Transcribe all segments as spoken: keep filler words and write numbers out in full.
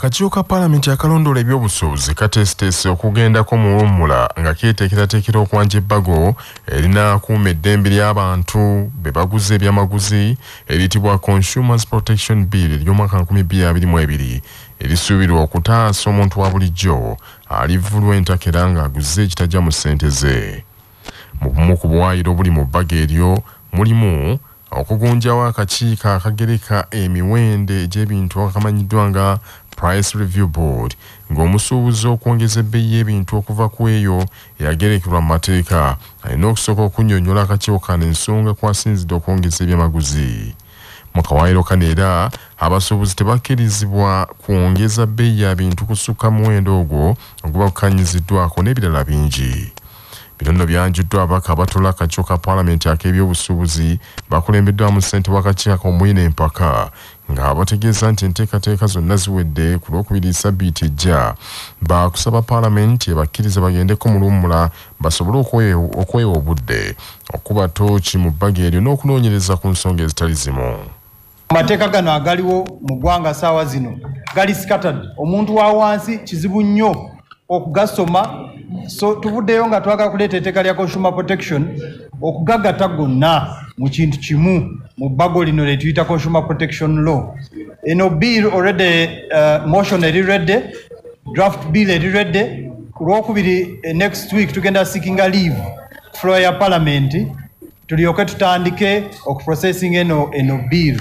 Akakiiko ka Paalamenti akalondola ebyobusuubuzi kateesiteese okugendako mu luwummula nga keeteekerateekera okwanja ebbago erinakuuma eddembe ly'abantu be baguze ebyamaguzi eriyitibwa Consumers Protection Bill ery'omwaka nkumi bbiri abiri mu ebiri erisuubirwa okutaasa omuntu wa bulijjo alivulwa entakera ng'aguze ekitajja mu ssente ze. Mu bumu ku bwayiro obuli mu bbago eryo mulimu okugunjawo akakiiko akagereka emiwendo egy'ebintu akamanyiddwa nga Price Review Board ng'omusuubuzi okwongeza ebbeeyi y'ebintu okuva ku eyo eyagerekerwa mu mateeka alina okusooka okunnyonnyola akakiiko kano ensonga kwasinzidde okwongeza ebyamaguzi. Mu kawaayiro kano era abasuubuzi tebakkirizibwa kwongeza bbeeyi ya bintu kusukka muwendo ogwo oguba gukanyiziddwako n'ebirala bingi. Bino nno byanjuddwa ababaka abatola akakiiko ka Paalamenti ak'ebyobusuubuzi bakulembeddwamu ssente w'akakiiko omuyina empaka nga bategeeza nti enteekateeka zonna ziwedde ku lwokubiri ssabbiiti ejja bakusaba Paalamenti ebakkirize bagendeko mu luwummula basobole okwewa obudde okuba tooki mu bbago eryo n'okunoonyereza ku nsonga ezitali zimu. Amateeka gano agaliwo mu ggwanga ssaawa zino gali scattered. Omuntu wa wansi kizibu nnyo okugasoma, so tuvuddeyo nga twagala kuleeta etteeka lya Consumer Protection okugagatta gonna mu kintu kimu mu bbago lino lye tuyita Consumer Protection Law. Eno bill already uh, motion eri ready, draft bill eri ready. Ku lwokubiri uh, next week tugenda seekinga leave floor ya Parliament tulyoke tutandike okuprocessing eno eno bill.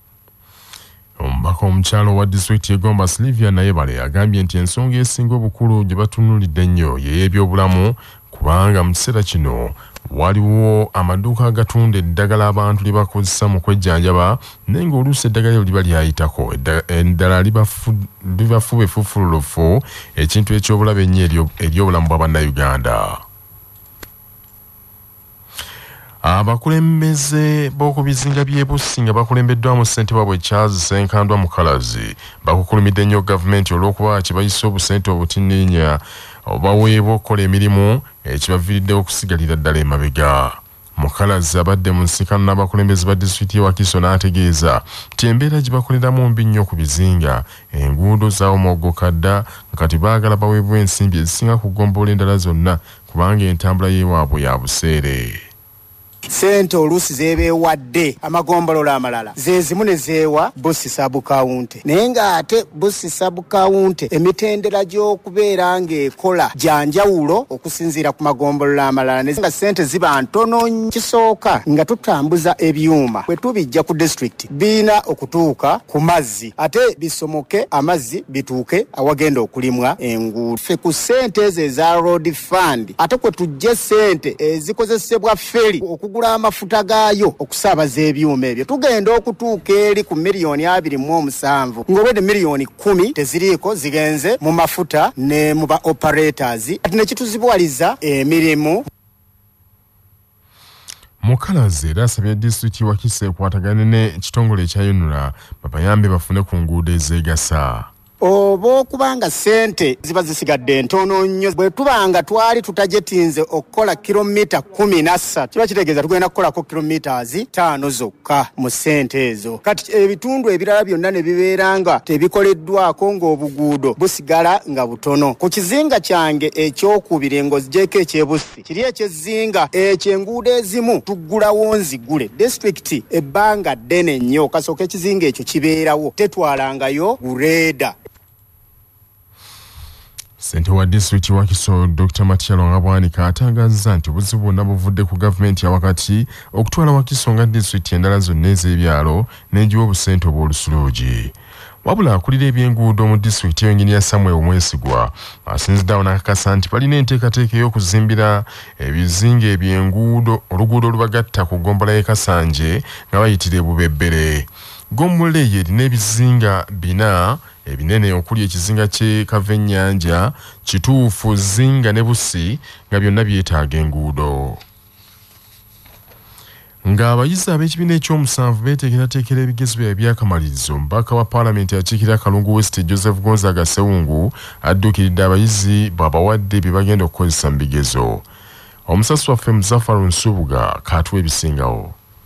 Omubaka omukyalo wa disitulikiti y'Egomba Sylvia Nayebale agambye nti ensonga esinga obukulu gye batunuulidde ennyo y'ebyobulamu kubanga mu kiseera kino waliwo amaduuka agatunda eddagala abantu lye bakozesa mu kwejjanjaba naye ng'oluusi eddagala eryo liba lyayitako eddala libafuba effufululufu ekintu eky'obulabe ennyo ery'obulamu bwa bannayuganda. Abakulembeze b'oku bizinga by'e Bussi nga bakulembeddwamu ssentebe waabwe Charles Senkandwa Mukalazi bakukulumidde nnyo gavumenti olw'okuba kibayisa obusente obutinniinya obaweebwa okukola emirimu ekibaviiridde okusigalira ddala emabega. Mukalazi abadde mu nsikano n'abakulembeze ba disitulikiti y'e Wakiso n'ategeeza nti embeera gye bakoleramu mbi nnyo ku bizinga enguudo zaawomoggoka dda kati baagala baweebwa ensimbi ezisinga kugombolola endala zonna kubanga entambula y'ewaabwe ya buseere. Sente oluusi zeebeewadde amagombolola amalala ze zimu ne zeewa Bussi sabukawunti naye ng'ate Bussi sabukawunti emitendera gy'okubeera ng'ekola gyanjawulo okusinziira ku magombolola amalala nga sente ziba ntono. Kisooka nga tutambuza ebyuma bwe tubijja ku disitulikiti biina okutuuka ku mazzi ate bisomoke amazzi bituuke awagenda okulimwa enguudo. Ffe ku sente ezo eza road fund ate kwe tujja sente ezikozesebwa feri okugula amafuta gaayo okusaabaza ebyuma ebyo tugenda okutuuka eri ku miliyoni abiri mu omusanvu ng'obwedde miliyoni kumi teziriiko zigenze mu mafuta ne mu ba operators ati ne kituzibwaliza emirimu. Mukalazi era asabye disitulikiti Wakiso ekwatagane n'ekitongole ekyayonula babayambe bafune ku nguudo ezeegasa. Oba okubanga sente ziba zisigadde ntono nnyo bwe tubanga twali tutajetinze okukola kilomita kumi na ssatu kiba kitegeeza tugenda kukolako kilomitas ttaano zokka mu sente ezo. Kati ebitundu ebirala byonna ne bibeeranga tebikoleddwako ng'obuguudo busigala nga butono. Ku kizinga kyange ekyokubiri ng'ozigyeko eky'e Bussi kiri ekyezinga ekyo enguudo ezimu tuggulawo nzigule disitulikiti ebbanga ddene nnyo kasooka ekizinga ekyo kibeerawo tetwalangayo gureeda. Ssentebe wa disitulikiti Wakiso Doctor Matialo Ngabwanika atangazza nti obuzibu bwonna buvudde ku gavumenti ya wakati okutwala Wakiso nga disitulikiti endala zonna ez'ebyalo n'egiwa obusente obw'olusuloogi. Wabula akulira ebyenguudo mu disitulikiti y'Engineer Samuel Omwesigwa asinziddeawo n'akakasa nti balina enteekateeka ey'okuzimbira ebizinga ebyenguudo oluguudo olubagatta ku ggombolola y'e Kasanje nga bayitira e Bubebbere. Ggombolola eyo erina ebizinga bina ebinene okuli ekizinga ky'e Kavennyanja, Kituufu, Zinga ne Bussi nga byonna byetaaga enguudo. Ng'abayizi ab'ekibiina ekyomusanvu beeteekerateekera ebigezo byabwe eby'akamalirizo omubaka wa Paalamenti akiikirira Kalungu West Joseph Gonzaga Sewungu adduukiridde abayizi bw'abawadde bye bagenda okukozesa mu bigezo. Omusasi waffe Muzafaru Nsubuga kaatuwa ebisingawo.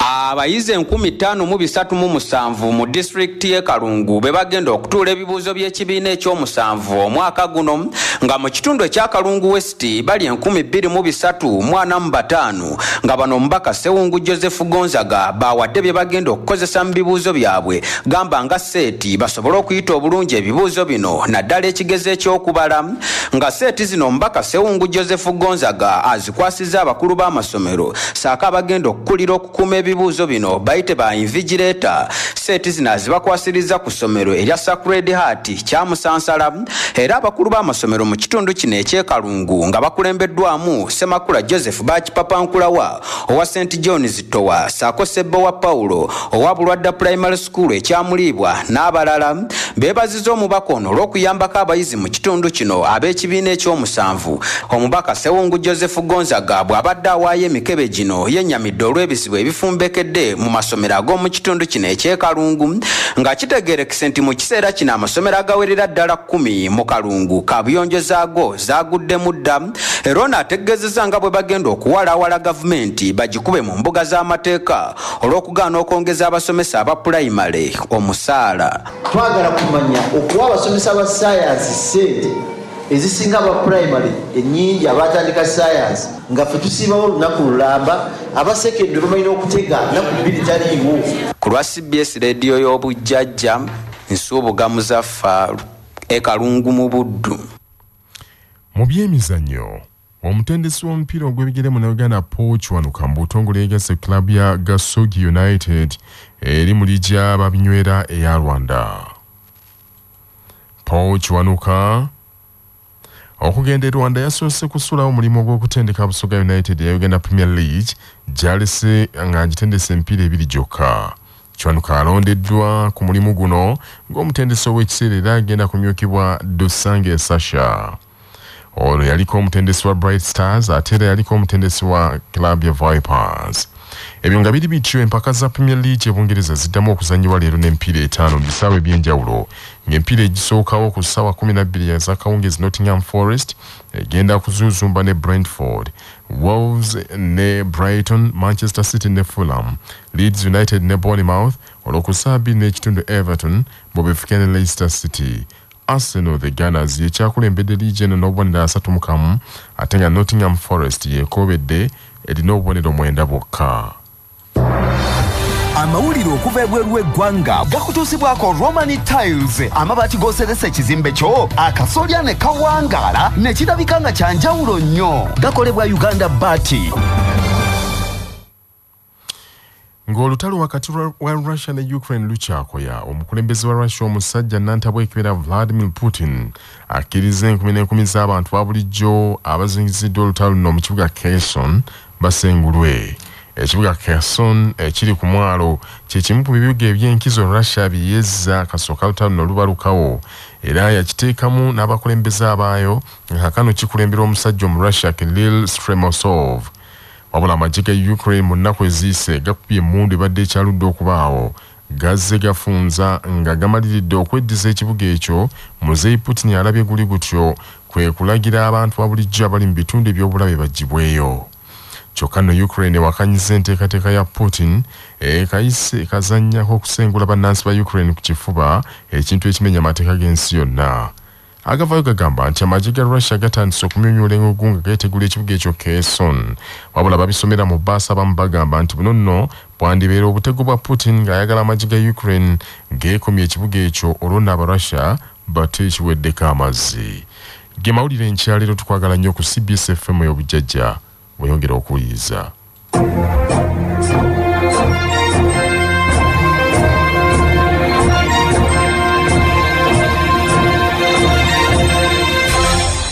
abayizi enkumi ttaano mu bisatu mu musanvu mu disitulikiti y'e Kalungu be bagenda okutuula ebibuuzo by'ekibiina eky'omusanvu omwaka guno nga mu kitundu ekya Kalungu West bali enkumi bbiri mu bisatu mu ana mu bataano nga bano omubaka Ssewungu Joseph Gonzaga bawadde bye bagenda okukozesa mu bibuuzo byabwe gamba nga seeti basobole okuyita obulungi ebibuuzo bino naddala ekigezi eky'okubala nga seeti zino omubaka Ssewungu Joseph Gonzaga azikwasiza abakulu b'amasomero saaka bagenda okukulira okukuuma ebibuuzo bino bayite ba invigilator seeti zino azibakwasiriza ku ssomero erya Sacred Heart kyamusansala era abakulu b'amasomero mu kitundu kino eky'e Kalungu nga bakulembeddwamu Ssemakula Joseph Bakipapankulawa owa Saint John's Towa saako Ssebbo wa Paulo owa Bulwadda Primary School ekyamulibwa n'abalala beebaziza omubaka ono olw'okuyambako abayizi mu kitundu kino ab'ekibiina eky'omusanvu. Omubaka Ssewungu Joseph Gonzaga bw'abadde awaayo emikebe gino yennyamidde olw'ebizibu ebifumbekedde mu masomero ag'omu kitundu kino eky'e Kalungu nga kitegeerekese nti mu kiseera kino amasomero agawerera ddala kkumi mu Kalungu kaabuyonjo zaago zaaguddemu dda era ono ategeezezza nga bwe bagenda okuwalaawala gavumenti bagikube mu mbuga z'amateeka olw'okugaana okwongeza abasomesa aba pulayimale omusaala. Twagala kumanya okuwa abasomesa ba saayansi ssente ezisinga aba pulayimale ennyingi abatandika saayansi nga ffe tusiibawo olunaku lulamba abasekendde lumalina okutega naku bbiri taliiwo. Ku lwa C B S leediyo y'obujjajja Nsuubuga Muzaffaaru e Kalungu mu Buddu. Mu byemizannyo omutendesi w'omupiira ogw'ebigere mu Uganda Paul Kiwanuka mu butongole yeegase club ya Gasogi United eri mu liggya babinywera eya Rwanda. Paul Kiwanuka okugenda e Rwanda yasoose kusulawo omulimu gw'okutendeka Busoga United ya Uganda Premier League gy'alese nga agitendesa emipiira ebiri gyokka. Kiwanuka alondeddwa ku mulimu guno ng'omutendesi ow'ekiseera era agenda kumyukibwa Dusange Sasha. Ono yaliko omutendesi wa Bright Stars ate era yaliko omutendesi wa club ya Vipers. Ebyo nga biri bityo empaka za Premier League ebungereza ziddamu okuzannyibwa leero n'emipiira etaano mu bisaawe eby'enjawulo ng'emipiira egisookawo ku ssaawa kumi na bbiri ya zakawungezi Nottingham Forest egenda kuzuuzumba ne Brentford, Wolves ne Brighton, Manchester City ne Fulham, Leeds United ne Bournemouth, olw'okusaabi n'ekitundu Everton bw'obefuke ne Leicester City. Arsenal the Gunners yekyakulembedde liigi eno n'obubonero asatu mu kamu ate nga Nottingham Forest yekoobedde erina obubonero mwenda bwokka. Amawulire okuva ebweru w'eggwanga gakutuusibwako Romani Tiles, amabaati g'oseresa ekizimbe kyo akasolya ne kawangaala ne kirabika nga kya njawulo nnyo. Gakolebwa Uganda Bati. Ng'olutalo wakati wa Russia ne Ukraine lukyakoya, omukulembeze wa Russia omusajja nnantabwe ekibera Vladimir Putin akkiriza enkumi n'enkumi z'abantu ba bulijjo abazingiziddwa olutalo luno mu kibuga Kherson basengulwe. Ekibuga Kherson ekiri ku mwalo kye kimu ku bibuga eby'enkizo Russia byezza kasooka lutalo luno lubalukawo era yakiteekamu n'abakulembeze abaayo nga kano kikulembera omusajja omu Russia Kirill Stremosov. Wabula amagye ga Ukraine mu nnaku eziise gakubye emmundu ebadde ekyaludde okubaawo gazze gafunza nga gamaliridde okweddiza ekibuga ekyo. Muzeeyi Putin alabye guli gutyo kwe kulagira abantu abulijjo abali mu bitundu eby'obulabe baggibweyo. Kyokka nno Ukraine ewakanyiza enteekateeka ya Putin ekayise ekazannyako okusengula bannansi ba Ukraine ku kifuba, ekintu ekimenya amateeka g'ensi yonna. Agavayo gagamba nti amagye ga Russia gatandise okumyonyola engugu nga geetegula ekibuga ekyo Kherson. Wabula babisomera mu bbaasa abamu bagamba nti buno nno bwandibeera obutego bwa Putin ng'ayagala amagye ga Ukraine geekomya ekibuga ekyo olwo nno Abarussia bate ekiweddeko amazzi. Ge mawulire nkyaleero tukwagala nnyo ku C B S F M y'obujjajja bweyongera okuwuliriza.